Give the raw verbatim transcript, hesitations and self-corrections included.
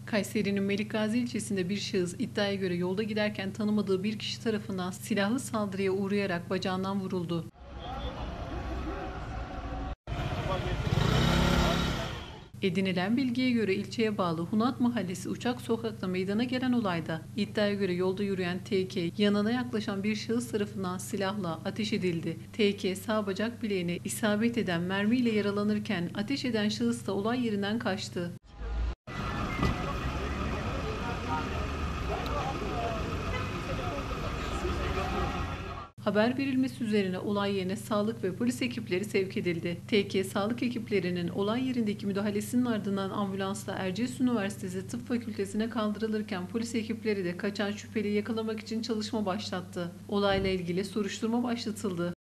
Kayseri'nin Melikgazi ilçesinde bir şahıs iddiaya göre yolda giderken tanımadığı bir kişi tarafından silahlı saldırıya uğrayarak bacağından vuruldu. Edinilen bilgiye göre ilçeye bağlı Hunat Mahallesi Uçak Sokak'ta meydana gelen olayda iddiaya göre yolda yürüyen T K yanına yaklaşan bir şahıs tarafından silahla ateş edildi. T K sağ bacak bileğine isabet eden mermiyle yaralanırken ateş eden şahıs da olay yerinden kaçtı. Haber verilmesi üzerine olay yerine sağlık ve polis ekipleri sevk edildi. T K sağlık ekiplerinin olay yerindeki müdahalesinin ardından ambulansla Erciyes Üniversitesi Tıp Fakültesine kaldırılırken polis ekipleri de kaçan şüpheliyi yakalamak için çalışma başlattı. Olayla ilgili soruşturma başlatıldı.